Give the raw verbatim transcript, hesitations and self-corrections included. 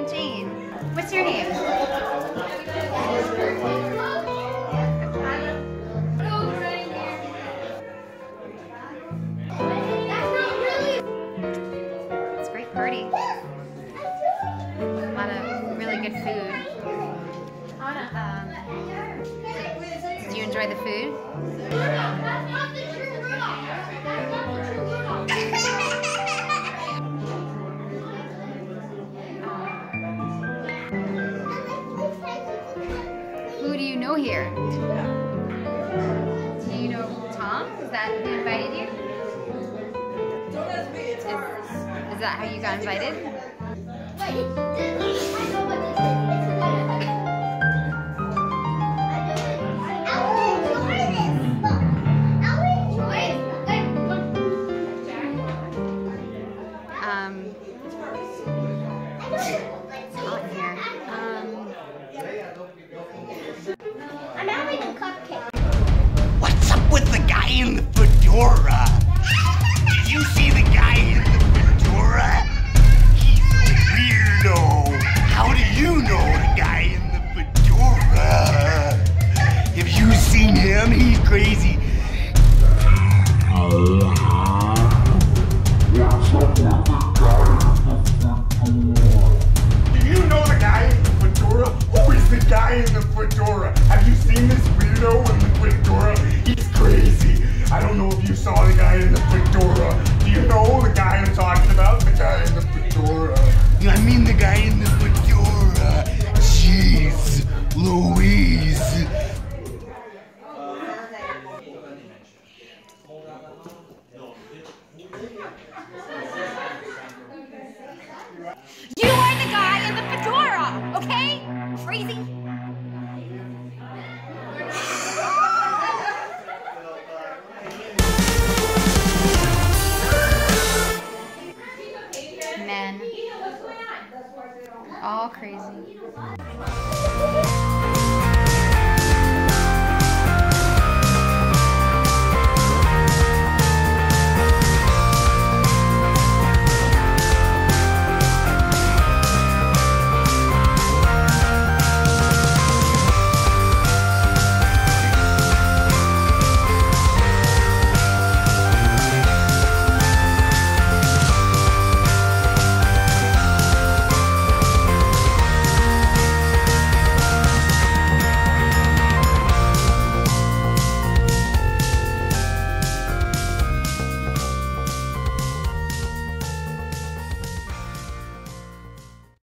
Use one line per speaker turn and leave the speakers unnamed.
I'm Jane. What's your name? It's a great party. A lot of really good food. Um, do you enjoy the food? Who do you know here? Do you know Tom? Is that who invited you? Is, is that how you got invited? Um, it's hot here. Um,
I'm having a cupcake.
What's up with the guy in the fedora? Did you see the guy in the fedora? He's a weirdo. How do you know the guy in the fedora? Have you seen him? He's crazy. Do you know the guy in the fedora? Who is the guy in the fedora? Have you seen this weirdo in the fedora? He's crazy. I don't know if you saw the guy in the fedora. Do you know the guy I'm talking about? The guy in the fedora. I mean the guy in the fedora. Jeez Louise.
You are the guy in the fedora, okay? Crazy. Men. All crazy.